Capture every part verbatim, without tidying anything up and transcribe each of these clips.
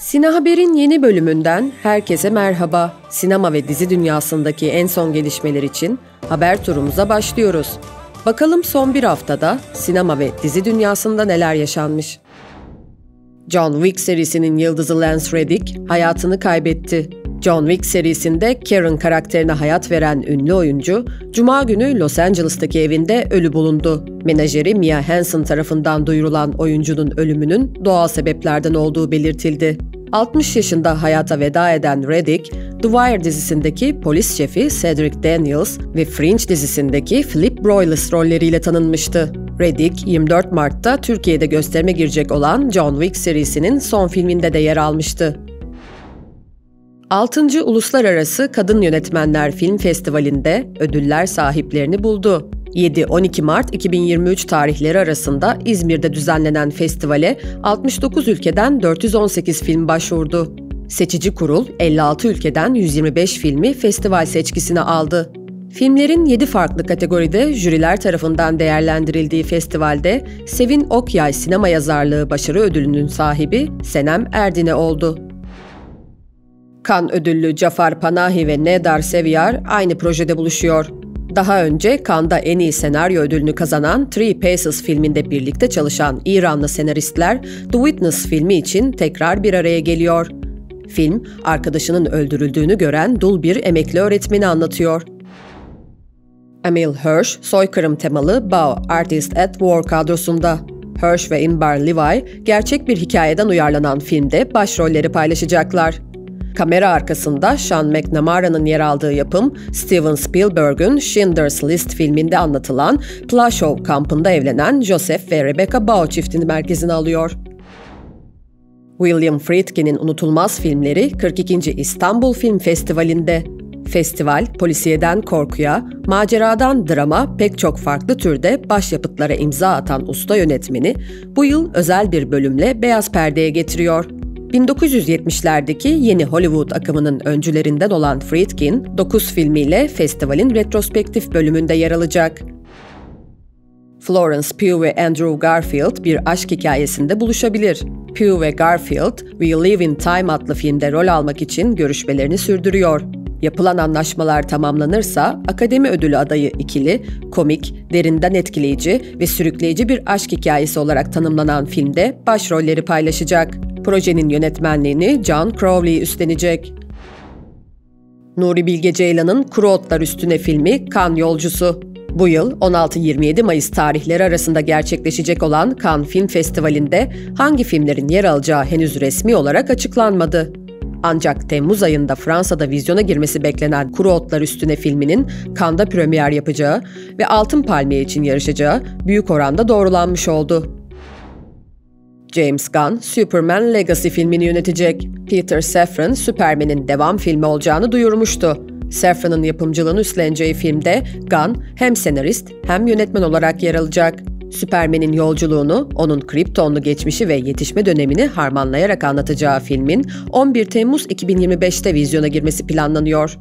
Sine Haber'in yeni bölümünden herkese merhaba. Sinema ve dizi dünyasındaki en son gelişmeler için haber turumuza başlıyoruz. Bakalım son bir haftada sinema ve dizi dünyasında neler yaşanmış. John Wick serisinin yıldızı Lance Reddick hayatını kaybetti. John Wick serisinde Karen karakterine hayat veren ünlü oyuncu, Cuma günü Los Angeles'taki evinde ölü bulundu. Menajeri Mia Hansen tarafından duyurulan oyuncunun ölümünün doğal sebeplerden olduğu belirtildi. altmış yaşında hayata veda eden Reddick, The Wire dizisindeki polis şefi Cedric Daniels ve Fringe dizisindeki Philip Broyles rolleriyle tanınmıştı. Reddick, yirmi dört Mart'ta Türkiye'de gösterime girecek olan John Wick serisinin son filminde de yer almıştı. altıncı Uluslararası Kadın Yönetmenler Film Festivali'nde ödüller sahiplerini buldu. yedi on iki Mart iki bin yirmi üç tarihleri arasında İzmir'de düzenlenen festivale altmış dokuz ülkeden dört yüz on sekiz film başvurdu. Seçici kurul elli altı ülkeden yüz yirmi beş filmi festival seçkisine aldı. Filmlerin yedi farklı kategoride jüriler tarafından değerlendirildiği festivalde Sevin Okyay Sinema Yazarlığı Başarı Ödülü'nün sahibi Senem Erdine oldu. Cannes ödüllü Jafar Panahi ve Nedar Seviyar aynı projede buluşuyor. Daha önce Cannes'da en iyi senaryo ödülünü kazanan Three Paces filminde birlikte çalışan İranlı senaristler The Witness filmi için tekrar bir araya geliyor. Film, arkadaşının öldürüldüğünü gören dul bir emekli öğretmeni anlatıyor. Emil Hirsch, soykırım temalı Bow Artist at War kadrosunda. Hirsch ve Inbar Levi, gerçek bir hikayeden uyarlanan filmde başrolleri paylaşacaklar. Kamera arkasında Sean McNamara'nın yer aldığı yapım, Steven Spielberg'ün Schindler's List filminde anlatılan Plaszow kampında evlenen Joseph ve Rebecca Bow çiftini merkezine alıyor. William Friedkin'in unutulmaz filmleri kırk ikinci İstanbul Film Festivali'nde. Festival, polisiyeden korkuya, maceradan drama pek çok farklı türde başyapıtlara imza atan usta yönetmeni bu yıl özel bir bölümle beyaz perdeye getiriyor. bin dokuz yüz yetmişlerdeki yeni Hollywood akımının öncülerinden olan Friedkin, dokuz filmiyle festivalin retrospektif bölümünde yer alacak. Florence Pugh ve Andrew Garfield bir aşk hikayesinde buluşabilir. Pugh ve Garfield, We Live in Time adlı filmde rol almak için görüşmelerini sürdürüyor. Yapılan anlaşmalar tamamlanırsa Akademi Ödülü adayı ikili, komik, derinden etkileyici ve sürükleyici bir aşk hikayesi olarak tanımlanan filmde başrolleri paylaşacak. Projenin yönetmenliğini John Crowley üstlenecek. Nuri Bilge Ceylan'ın Kuru Otlar Üstüne filmi Cannes Yolcusu. Bu yıl on altı yirmi yedi Mayıs tarihleri arasında gerçekleşecek olan Cannes Film Festivali'nde hangi filmlerin yer alacağı henüz resmi olarak açıklanmadı. Ancak Temmuz ayında Fransa'da vizyona girmesi beklenen Kuru Otlar Üstüne filminin Cannes'da premier yapacağı ve Altın Palmiye için yarışacağı büyük oranda doğrulanmış oldu. James Gunn, Superman Legacy filmini yönetecek. Peter Safran, Superman'in devam filmi olacağını duyurmuştu. Safran'ın yapımcılığını üstleneceği filmde Gunn hem senarist hem yönetmen olarak yer alacak. Superman'in yolculuğunu, onun Kryptonlu geçmişi ve yetişme dönemini harmanlayarak anlatacağı filmin on bir Temmuz iki bin yirmi beşte vizyona girmesi planlanıyor.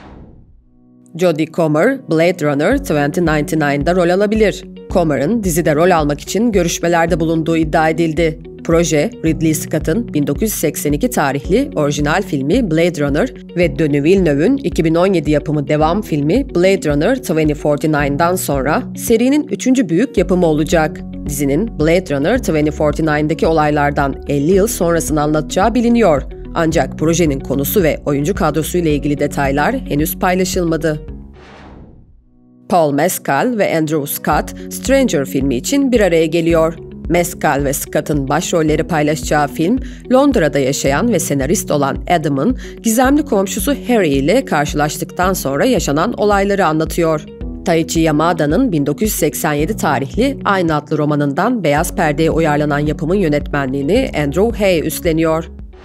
Jodie Comer, Blade Runner iki bin doksan dokuzda rol alabilir. Comer'ın dizide rol almak için görüşmelerde bulunduğu iddia edildi. Proje, Ridley Scott'ın bin dokuz yüz seksen iki tarihli orijinal filmi Blade Runner ve Denis Villeneuve'ün iki bin on yedi yapımı devam filmi Blade Runner iki bin kırk dokuzdan sonra serinin üçüncü büyük yapımı olacak. Dizinin Blade Runner iki bin kırk dokuz'daki olaylardan elli yıl sonrasını anlatacağı biliniyor. Ancak projenin konusu ve oyuncu kadrosuyla ilgili detaylar henüz paylaşılmadı. Paul Mescal ve Andrew Scott, Stranger filmi için bir araya geliyor. Mescal ve Scott'ın başrolleri paylaşacağı film, Londra'da yaşayan ve senarist olan Adam'ın gizemli komşusu Harry ile karşılaştıktan sonra yaşanan olayları anlatıyor. Taichi Yamada'nın bin dokuz yüz seksen yedi tarihli aynı adlı romanından beyaz perdeye uyarlanan yapımın yönetmenliğini Andrew Hay üstleniyor.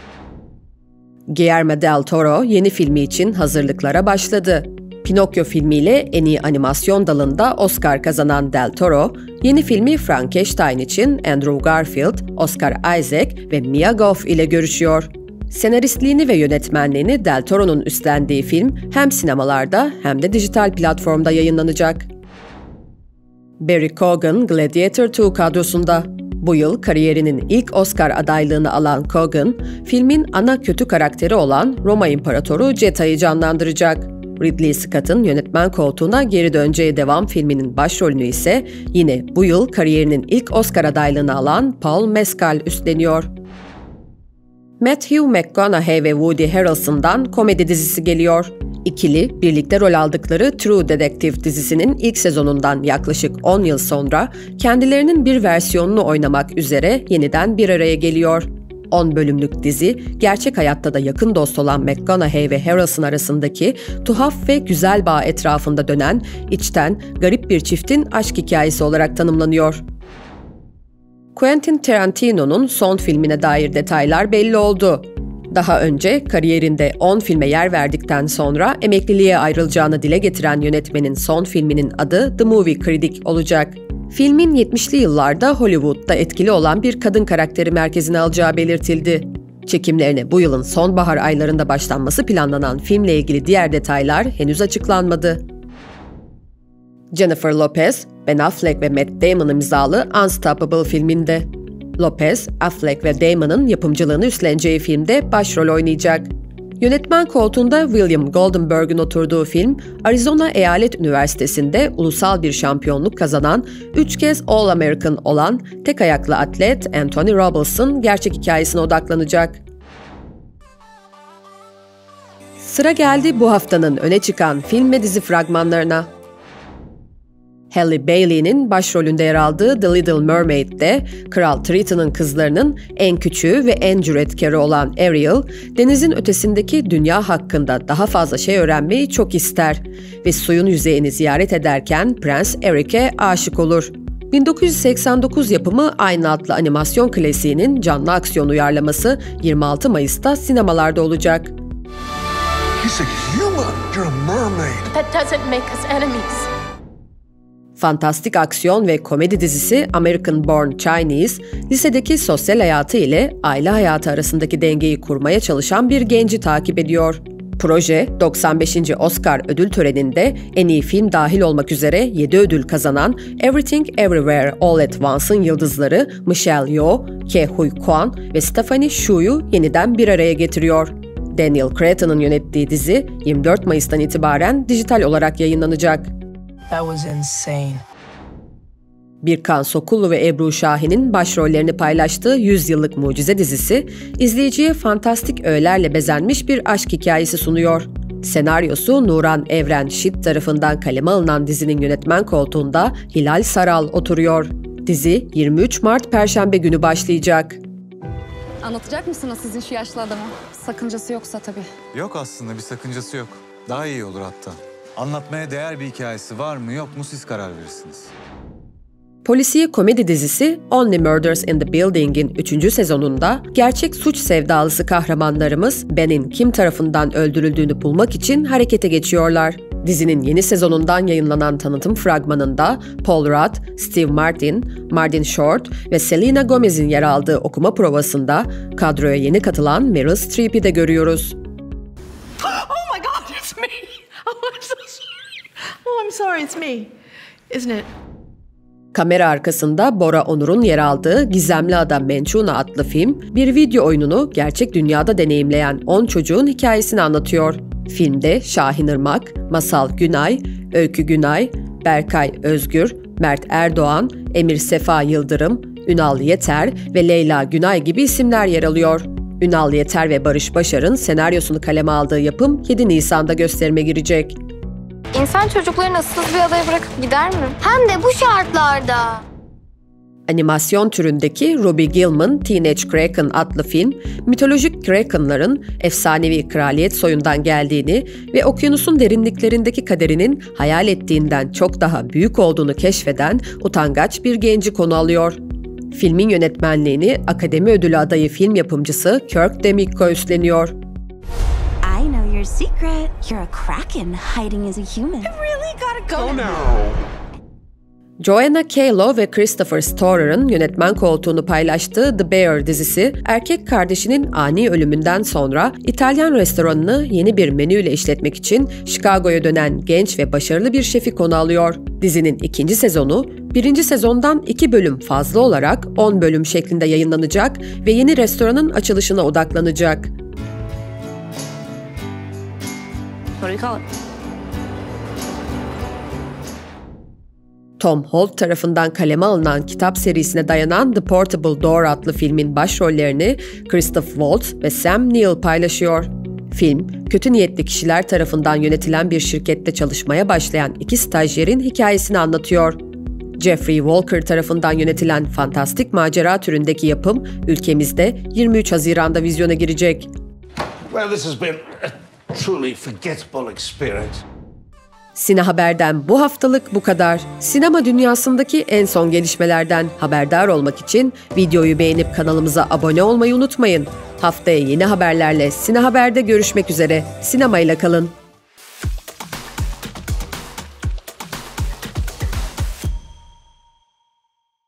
Guillermo del Toro yeni filmi için hazırlıklara başladı. Pinokyo filmiyle en iyi animasyon dalında Oscar kazanan Del Toro, yeni filmi Frankenstein için Andrew Garfield, Oscar Isaac ve Mia Goth ile görüşüyor. Senaristliğini ve yönetmenliğini Del Toro'nun üstlendiği film hem sinemalarda hem de dijital platformda yayınlanacak. Barry Keoghan, Gladiator iki kadrosunda. Bu yıl kariyerinin ilk Oscar adaylığını alan Cogan, filmin ana kötü karakteri olan Roma İmparatoru Jeta'yı canlandıracak. Ridley Scott'ın yönetmen koltuğuna geri döneceği devam filminin başrolünü ise yine bu yıl kariyerinin ilk Oscar adaylığını alan Paul Mescal üstleniyor. Matthew McConaughey ve Woody Harrelson'dan komedi dizisi geliyor. İkili, birlikte rol aldıkları True Detective dizisinin ilk sezonundan yaklaşık on yıl sonra kendilerinin bir versiyonunu oynamak üzere yeniden bir araya geliyor. on bölümlük dizi, gerçek hayatta da yakın dost olan McConaughey ve Harrelson arasındaki tuhaf ve güzel bağ etrafında dönen, içten, garip bir çiftin aşk hikayesi olarak tanımlanıyor. Quentin Tarantino'nun son filmine dair detaylar belli oldu. Daha önce kariyerinde on filme yer verdikten sonra emekliliğe ayrılacağını dile getiren yönetmenin son filminin adı The Movie Critic olacak. Filmin yetmişli yıllarda Hollywood'da etkili olan bir kadın karakteri merkezine alacağı belirtildi. Çekimlerine bu yılın sonbahar aylarında başlanması planlanan filmle ilgili diğer detaylar henüz açıklanmadı. Jennifer Lopez, Ben Affleck ve Matt Damon'ın imzalı Unstoppable filminde. Lopez, Affleck ve Damon'ın yapımcılığını üstleneceği filmde başrol oynayacak. Yönetmen koltuğunda William Goldenberg'in oturduğu film, Arizona Eyalet Üniversitesi'nde ulusal bir şampiyonluk kazanan, üç kez All-American olan tek ayaklı atlet Anthony Robinson'ın gerçek hikayesine odaklanacak. Sıra geldi bu haftanın öne çıkan film ve dizi fragmanlarına. Halle Bailey'nin başrolünde yer aldığı The Little Mermaid'de Kral Triton'un kızlarının en küçüğü ve en cüretkarı olan Ariel, denizin ötesindeki dünya hakkında daha fazla şey öğrenmeyi çok ister ve suyun yüzeyini ziyaret ederken Prens Eric'e aşık olur. bin dokuz yüz seksen dokuz yapımı aynı adlı animasyon klasiğinin canlı aksiyon uyarlaması yirmi altı Mayıs'ta sinemalarda olacak. He's a human. You're a mermaid. That doesn't make us enemies. Fantastik aksiyon ve komedi dizisi American Born Chinese, lisedeki sosyal hayatı ile aile hayatı arasındaki dengeyi kurmaya çalışan bir genci takip ediyor. Proje, doksan beşinci Oscar ödül töreninde en iyi film dahil olmak üzere yedi ödül kazanan Everything Everywhere All at Once'ın yıldızları Michelle Yeoh, Ke Huy Quan ve Stephanie Hsu'yu yeniden bir araya getiriyor. Daniel Cretton'ın yönettiği dizi yirmi dört Mayıs'tan itibaren dijital olarak yayınlanacak. That was insane. Birkan Sokullu ve Ebru Şahin'in başrollerini paylaştığı yüz yıllık mucize dizisi, izleyiciye fantastik öğelerle bezenmiş bir aşk hikayesi sunuyor. Senaryosu Nuran Evren Şit tarafından kaleme alınan dizinin yönetmen koltuğunda Hilal Saral oturuyor. Dizi yirmi üç Mart Perşembe günü başlayacak. Anlatacak mısınız sizin şu yaşlı adamı? Sakıncası yoksa tabii. Yok aslında, bir sakıncası yok. Daha iyi olur hatta. Anlatmaya değer bir hikayesi var mı yok mu siz karar verirsiniz. Polisiye komedi dizisi Only Murders in the Building'in üçüncü sezonunda gerçek suç sevdalısı kahramanlarımız Ben'in kim tarafından öldürüldüğünü bulmak için harekete geçiyorlar. Dizinin yeni sezonundan yayınlanan tanıtım fragmanında Paul Rudd, Steve Martin, Martin Short ve Selena Gomez'in yer aldığı okuma provasında kadroya yeni katılan Meryl Streep'i de görüyoruz. Oh my God, it's me! Oh, I'm so sorry. Oh, I'm sorry, it's me. Isn't it? Kamera arkasında Bora Onur'un yer aldığı Gizemli Ada Mençuna adlı film, bir video oyununu gerçek dünyada deneyimleyen on çocuğun hikayesini anlatıyor. Filmde Şahin Irmak, Masal Günay, Öykü Günay, Berkay Özgür, Mert Erdoğan, Emir Sefa Yıldırım, Ünal Yeter ve Leyla Günay gibi isimler yer alıyor. Ünal Yeter ve Barış Başar'ın senaryosunu kaleme aldığı yapım yedi Nisan'da gösterime girecek. İnsan çocuklarını ıssız bir adaya bırakıp gider mi? Hem de bu şartlarda. Animasyon türündeki Ruby Gillman Teenage Kraken adlı film, mitolojik Kraken'ların efsanevi kraliyet soyundan geldiğini ve okyanusun derinliklerindeki kaderinin hayal ettiğinden çok daha büyük olduğunu keşfeden utangaç bir genci konu alıyor. Filmin yönetmenliğini Akademi Ödülü adayı film yapımcısı Kirk Demicko üstleniyor. I know your secret. You're a kraken hiding as a human. I really gotta go Oh now. no. Joanna Kalo ve Christopher Storer'ın yönetmen koltuğunu paylaştığı The Bear dizisi, erkek kardeşinin ani ölümünden sonra İtalyan restoranını yeni bir menüyle işletmek için Chicago'ya dönen genç ve başarılı bir şefi konu alıyor. Dizinin ikinci sezonu, birinci sezondan iki bölüm fazla olarak on bölüm şeklinde yayınlanacak ve yeni restoranın açılışına odaklanacak. What do you call it? Tom Holt tarafından kaleme alınan kitap serisine dayanan The Portable Door adlı filmin başrollerini Christoph Waltz ve Sam Neill paylaşıyor. Film, kötü niyetli kişiler tarafından yönetilen bir şirkette çalışmaya başlayan iki stajyerin hikayesini anlatıyor. Jeffrey Walker tarafından yönetilen fantastik macera türündeki yapım, ülkemizde yirmi üç Haziran'da vizyona girecek. Well, this has been a truly forgettable experience. Sine Haber'den bu haftalık bu kadar. Sinema dünyasındaki en son gelişmelerden haberdar olmak için videoyu beğenip kanalımıza abone olmayı unutmayın. Haftaya yeni haberlerle Sine Haber'de görüşmek üzere. Sinemayla kalın.